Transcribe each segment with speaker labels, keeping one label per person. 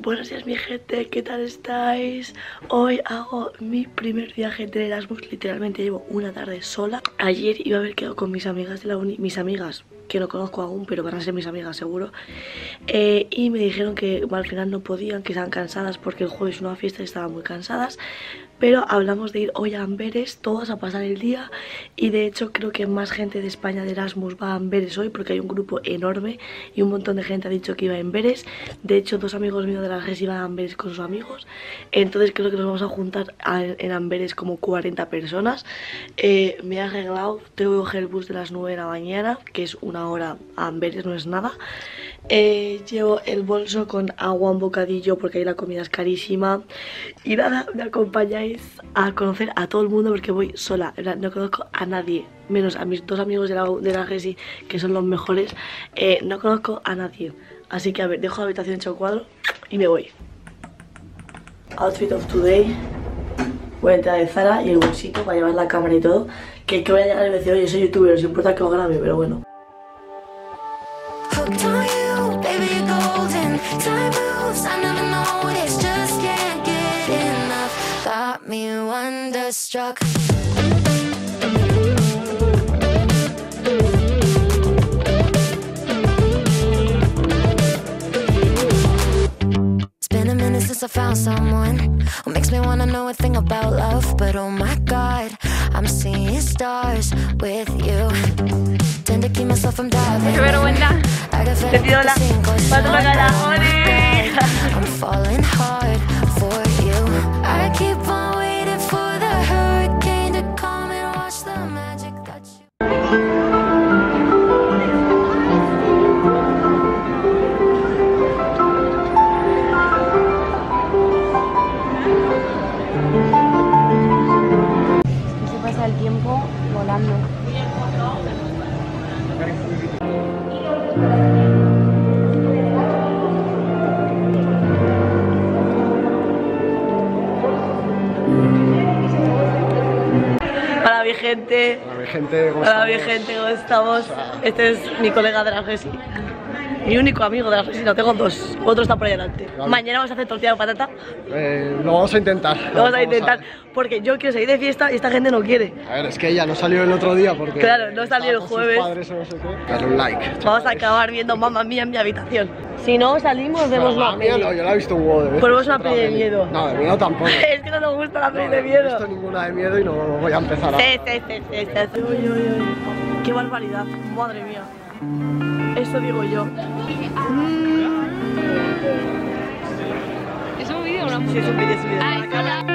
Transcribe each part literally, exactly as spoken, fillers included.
Speaker 1: Buenos días mi gente, ¿qué tal estáis? Hoy hago mi primer viaje de Erasmus, literalmente llevo una tarde sola. Ayer iba a haber quedado con mis amigas de la uni, mis amigas que no conozco aún, pero van a ser mis amigas seguro, eh, y me dijeron que bueno, al final no podían, que estaban cansadas porque el jueves una fiesta y estaban muy cansadas. Pero hablamos de ir hoy a Amberes, todas a pasar el día. Y de hecho creo que más gente de España de Erasmus va a Amberes hoy, porque hay un grupo enorme y un montón de gente ha dicho que iba a Amberes. De hecho dos amigos míos de la G E S iban a Amberes con sus amigos. Entonces creo que nos vamos a juntar a, en Amberes como cuarenta personas. eh, Me he arreglado, tengo que coger el bus de las nueve de la mañana, que es una hora a Amberes, no es nada. Eh, llevo el bolso con agua, un bocadillo, porque ahí la comida es carísima. Y nada, me acompañáis a conocer a todo el mundo porque voy sola, no conozco a nadie, menos a mis dos amigos de la, de la G E S I, que son los mejores. eh, No conozco a nadie, así que a ver, dejo la habitación hecha un cuadro y me voy. Outfit of today. Voy a entrar de Zara y el bolsito para llevar la cámara y todo. Que, que voy a llegar y decir, oye, soy youtuber, os importa que os grabe, pero bueno.
Speaker 2: Time moves, I never noticed, just can't get enough. Got me wonderstruck. It's been a minute since I found someone who makes me wanna know a thing about love. But oh my God, I'm seeing stars with you. Tend to keep myself from diving.
Speaker 1: ¡Qué vergüenza! Te pido la pato para cara.
Speaker 2: I'm falling hard for you. I keep on waiting for the hurricane to come and watch the magic that you.
Speaker 3: Se pasa el tiempo volando.
Speaker 1: Hola mi gente.
Speaker 4: Hola mi gente, ¿cómo
Speaker 1: Hola
Speaker 4: estamos?
Speaker 1: mi gente, ¿cómo estamos? Este es mi colega de la G E S I, mi único amigo de la G E S I, no tengo dos, otro está por ahí delante.
Speaker 4: Vale.
Speaker 1: Mañana vamos a hacer tortilla de patata.
Speaker 4: Eh, lo vamos a intentar.
Speaker 1: Lo vamos a intentar, porque yo quiero salir de fiesta y esta gente no quiere.
Speaker 4: A ver, es que ella no salió el otro día porque...
Speaker 1: Claro, no salió el
Speaker 4: estaba con sus
Speaker 1: jueves.
Speaker 4: padres o no sé qué. Dale un like.
Speaker 1: Vamos a acabar viendo Mamma Mía en mi habitación. Si no salimos, vemos
Speaker 4: No,
Speaker 1: una
Speaker 4: la mía
Speaker 1: peli.
Speaker 4: no, yo la he visto un huevo de veces.
Speaker 1: Ponemos una
Speaker 4: Otra
Speaker 1: peli de miedo.
Speaker 4: No, de miedo tampoco.
Speaker 1: Es que no nos gusta la peli
Speaker 4: No,
Speaker 1: de
Speaker 4: No he
Speaker 1: miedo.
Speaker 4: visto ninguna de miedo y no voy a empezar a...
Speaker 1: Sí, sí, sí, sí, sí, sí. Uy, uy, uy. Qué barbaridad, madre mía. Eso digo yo.
Speaker 3: ¿Es un vídeo o una
Speaker 1: Sí, es un vídeo, es un vídeo.
Speaker 3: Ay, hola.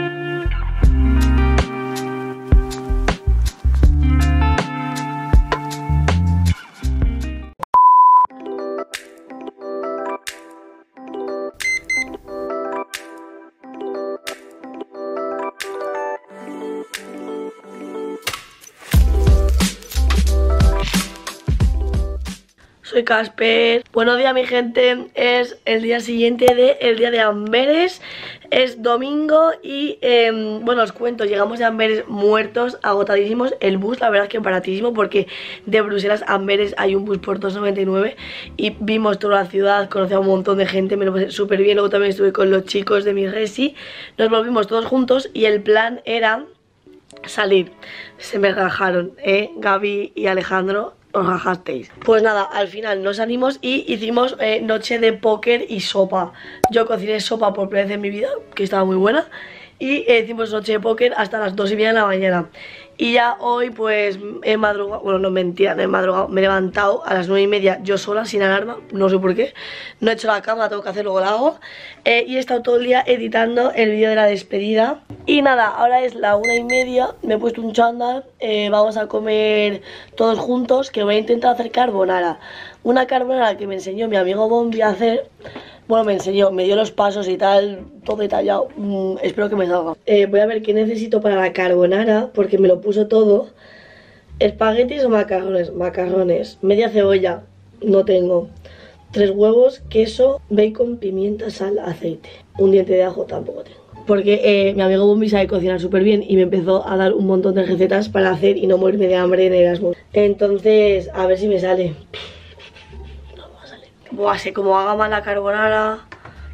Speaker 1: Soy Casper. Buenos días mi gente. Es el día siguiente de el día de Amberes. Es domingo y eh, bueno, os cuento, llegamos de Amberes muertos, agotadísimos. El bus la verdad es que baratísimo, porque de Bruselas a Amberes hay un bus por dos noventa y nueve. Y vimos toda la ciudad, conocí a un montón de gente, me lo pasé súper bien. Luego también estuve con los chicos de mi G E S I. Nos volvimos todos juntos y el plan era salir. Se me rajaron, ¿eh? Gaby y Alejandro, os rajasteis. Pues nada, al final nos salimos y hicimos eh, noche de póker y sopa. Yo cociné sopa por primera vez en mi vida, que estaba muy buena. Y eh, hicimos noche de póker hasta las dos y media de la mañana. Y ya hoy pues he madrugado, bueno no mentira, no he madrugado, me he levantado a las nueve y media yo sola, sin alarma, no sé por qué. No he hecho la cama, tengo que hacer, luego la hago. eh, Y he estado todo el día editando el vídeo de la despedida. Y nada, ahora es la una y media, me he puesto un chándal, eh, vamos a comer todos juntos, que voy a intentar hacer carbonara. Una carbonara que me enseñó mi amigo Bombi a hacer. Bueno, me enseñó, me dio los pasos y tal, todo detallado. Mm, espero que me salga. Eh, voy a ver qué necesito para la carbonara, porque me lo puso todo. ¿Espaguetis o macarrones? Macarrones. Media cebolla, no tengo. Tres huevos, queso, bacon, pimienta, sal, aceite. Un diente de ajo tampoco tengo. Porque eh, mi amigo Bombi sabe cocinar súper bien y me empezó a dar un montón de recetas para hacer y no morirme de hambre en Erasmus. Entonces, a ver si me sale. No me va a salir. Buah, sé cómo haga mal la carbonara.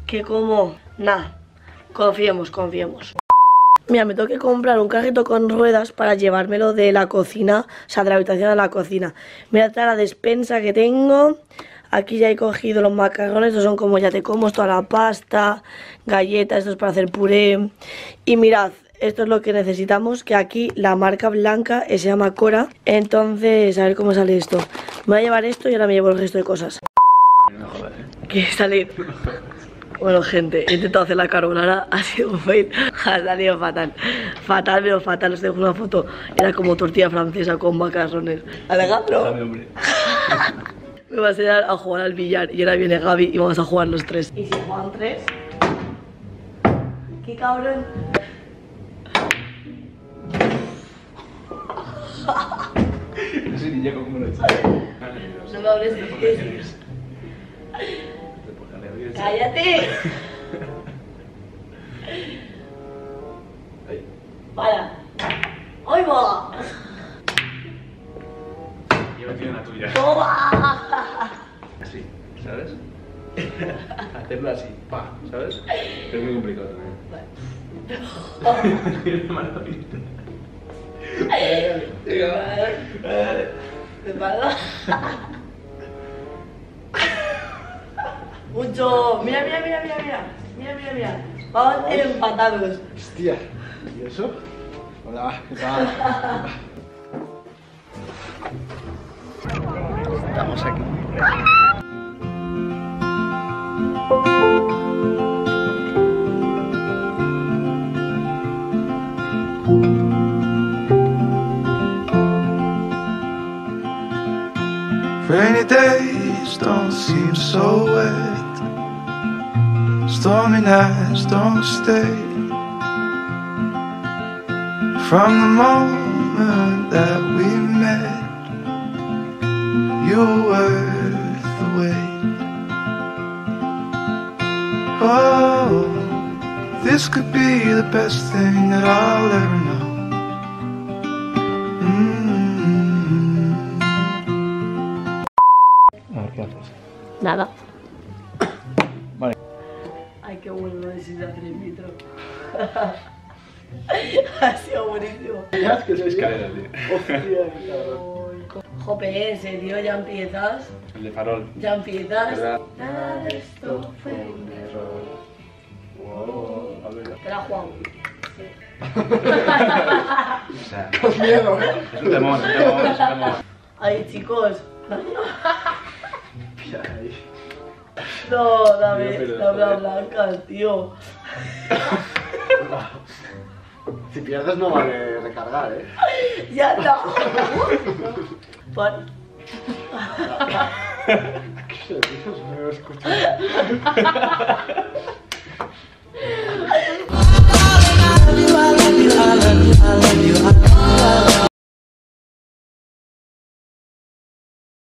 Speaker 1: que como... Nada, confiemos, confiemos. Mira, me tengo que comprar un carrito con ruedas para llevármelo de la cocina, o sea, de la habitación a la cocina. Mirad la despensa que tengo. Aquí ya he cogido los macarrones, estos son como ya te como, toda la pasta, galletas, esto es para hacer puré. Y mirad, esto es lo que necesitamos, que aquí la marca blanca se llama Cora. Entonces, a ver cómo sale esto. Me voy a llevar esto y ahora me llevo el resto de cosas. ¿Qué salir? Bueno, gente, he intentado hacer la carbonara, ha sido un fail, ha salido fatal. Fatal, pero fatal, os dejo una foto. Era como tortilla francesa con macarrones. Alejandro. Me va a enseñar a jugar al billar y ahora viene Gaby y vamos a jugar los tres. ¿Y si juegan tres? ¡Qué cabrón!
Speaker 5: No sé ni ya cómo lo he hecho.
Speaker 1: No me hables de eso. ¡Cállate! ¡Para! ¡Ay, va!
Speaker 5: Yo me tiro en la tuya.
Speaker 1: ¡Toma!
Speaker 5: Así, ¿sabes? Hacerlo así, pa, ¿sabes? Es muy complicado también. Tiene mala pinta.
Speaker 1: ¿Te pasa? Mucho. Mira, mira, mira, mira, mira. Mira, mira, mira. Vamos empatados.
Speaker 4: Hostia, ¿y eso? Hola, ¿qué tal? Estamos aquí.
Speaker 6: Rainy days don't seem so wet. Stormy nights don't stay. From the moment that we met, you were worth the wait. Oh, this could be the best thing that I'll ever know.
Speaker 1: Nada.
Speaker 5: Vale.
Speaker 1: Ay, qué bueno lo de Sidra tres litros. Ha sido buenísimo.
Speaker 4: ¿Ya? ¿Qué se
Speaker 5: Escalera, tío.
Speaker 4: Hostia, qué cabrón.
Speaker 1: Jope, en serio, ya empiezas.
Speaker 5: El de farol.
Speaker 1: Ya empiezas.
Speaker 5: ¿Verdad?
Speaker 1: Nada de esto fue un error.
Speaker 5: Wow, a ver.
Speaker 1: Te la Juan.
Speaker 5: O sea,
Speaker 4: Con miedo, ¿eh?
Speaker 5: es un temor, es un temor, es un temor.
Speaker 1: Ay, chicos.
Speaker 4: Pilla ahí.
Speaker 1: No, dame,
Speaker 5: Tío, pero,
Speaker 1: dame la
Speaker 5: joder.
Speaker 1: blanca, tío.
Speaker 4: Si pierdes no vale recargar, ¿eh?
Speaker 1: Ya no. Pon.
Speaker 4: ¿Qué se dice? No me escucho.